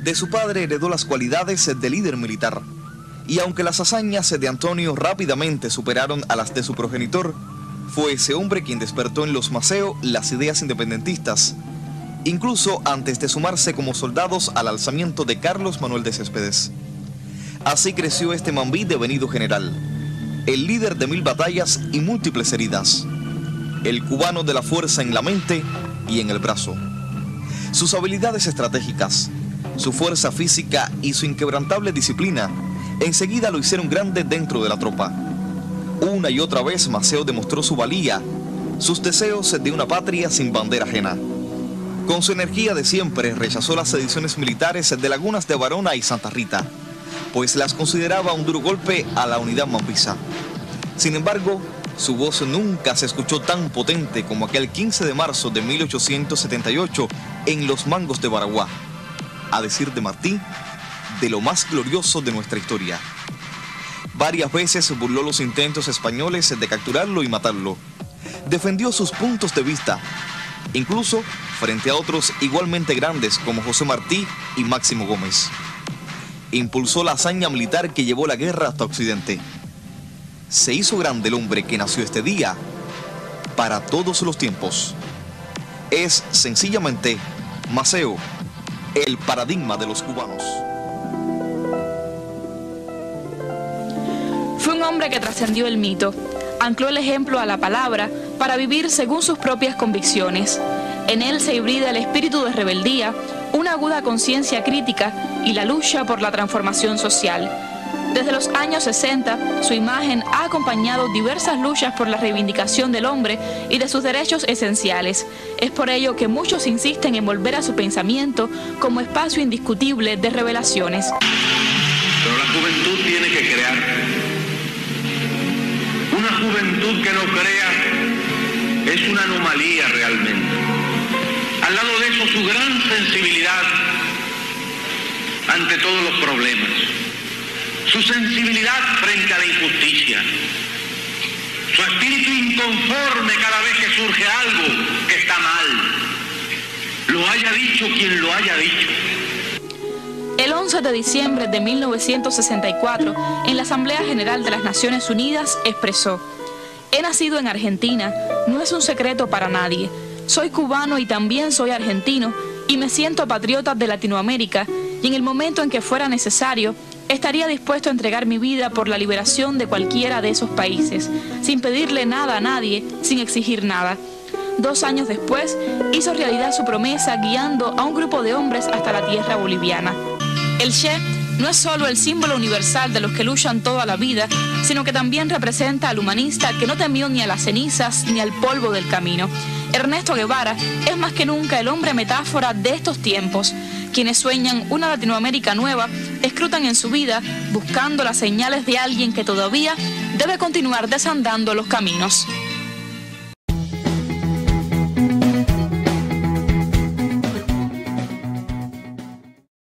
De su padre heredó las cualidades de líder militar, y aunque las hazañas de Antonio rápidamente superaron a las de su progenitor, fue ese hombre quien despertó en los Maceo las ideas independentistas, incluso antes de sumarse como soldados al alzamiento de Carlos Manuel de Céspedes. Así creció este mambí devenido general, el líder de 1000 batallas y múltiples heridas, el cubano de la fuerza en la mente y en el brazo. Sus habilidades estratégicas, su fuerza física y su inquebrantable disciplina enseguida lo hicieron grande dentro de la tropa. Una y otra vez Maceo demostró su valía, sus deseos de una patria sin bandera ajena. Con su energía de siempre rechazó las sediciones militares de Lagunas de Barona y Santa Rita, pues las consideraba un duro golpe a la unidad mambisa. Sin embargo, su voz nunca se escuchó tan potente como aquel 15 de marzo de 1878 en los Mangos de Baraguá, a decir de Martí, de lo más glorioso de nuestra historia. Varias veces burló los intentos españoles de capturarlo y matarlo. Defendió sus puntos de vista, incluso frente a otros igualmente grandes como José Martí y Máximo Gómez. Impulsó la hazaña militar que llevó la guerra hasta Occidente. Se hizo grande el hombre que nació este día para todos los tiempos. Es sencillamente Maceo, el paradigma de los cubanos. Fue un hombre que trascendió el mito, ancló el ejemplo a la palabra para vivir según sus propias convicciones. En él se hibrida el espíritu de rebeldía, una aguda conciencia crítica y la lucha por la transformación social. Desde los años 60, su imagen ha acompañado diversas luchas por la reivindicación del hombre y de sus derechos esenciales. Es por ello que muchos insisten en volver a su pensamiento como espacio indiscutible de revelaciones. Pero la juventud tiene que crear. Una juventud que no crea es una anomalía realmente. Al lado de eso, su gran sensibilidad ante todos los problemas. Su sensibilidad frente a la injusticia, su espíritu inconforme cada vez que surge algo que está mal, lo haya dicho quien lo haya dicho. El 11 de diciembre de 1964, en la Asamblea General de las Naciones Unidas, expresó: «He nacido en Argentina, no es un secreto para nadie. Soy cubano y también soy argentino, y me siento patriota de Latinoamérica, y en el momento en que fuera necesario, estaría dispuesto a entregar mi vida por la liberación de cualquiera de esos países, sin pedirle nada a nadie, sin exigir nada». 2 años después, hizo realidad su promesa guiando a un grupo de hombres hasta la tierra boliviana. El Che no es solo el símbolo universal de los que luchan toda la vida, sino que también representa al humanista que no temió ni a las cenizas ni al polvo del camino. Ernesto Guevara es más que nunca el hombre metáfora de estos tiempos. Quienes sueñan una Latinoamérica nueva escrutan en su vida buscando las señales de alguien que todavía debe continuar desandando los caminos.